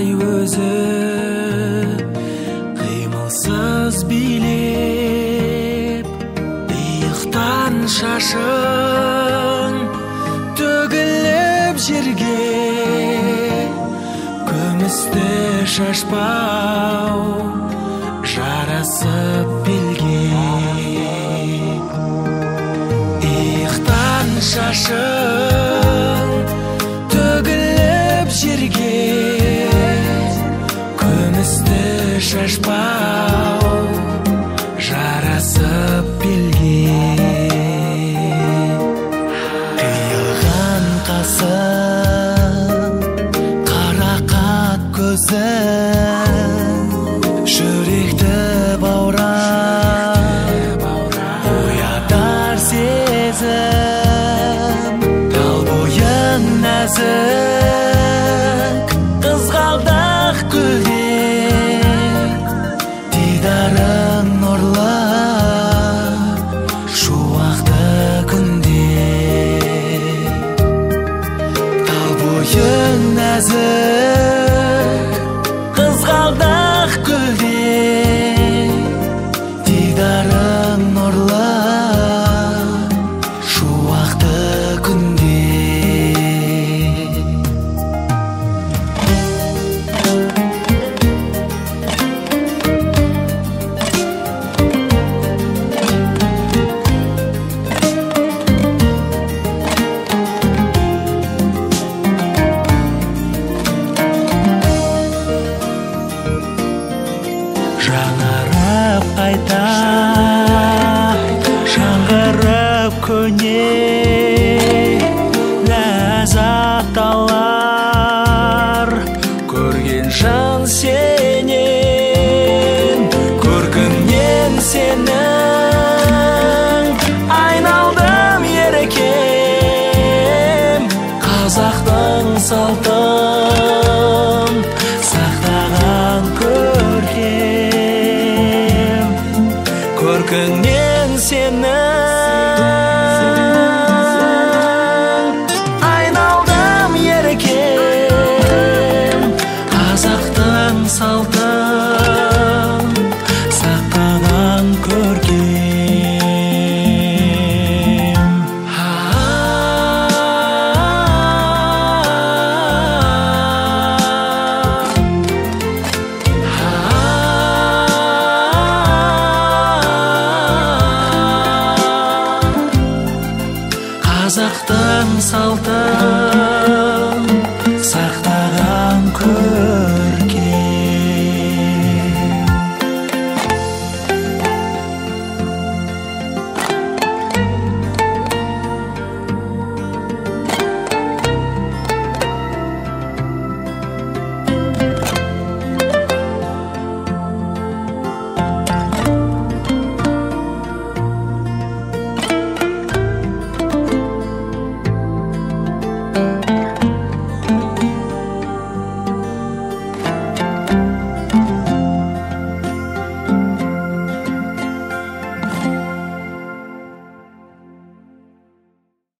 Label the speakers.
Speaker 1: өзі қимылсыз билеп, иықтан шашың төгіліп жерге, күмісті шашпау жарасып белге. Иықтан шашың төгіліп жерге, күмісті шашпау жарасып белге. Қиылған қасың, қарақат көзің, жүректі баурап оятар сезім. Тал бойың нәзік, қызғалдақ гүлдер, дидарың нұрлы шуақты күнде. Тал бойың нәзік, қызғалдақ гүлдер, дидарың нұрлы шуақты күнде. Жаңарып қайта, жаңғырып көне, ләззатталар көрген жан сенен, көркіңнен сенің айналдым еркем. Қазақтың салтын сақтаған көркем, көркіңнен сенің айналдым еркем. Қазақтың салтын сақтаған көркем. Қазақтың салтын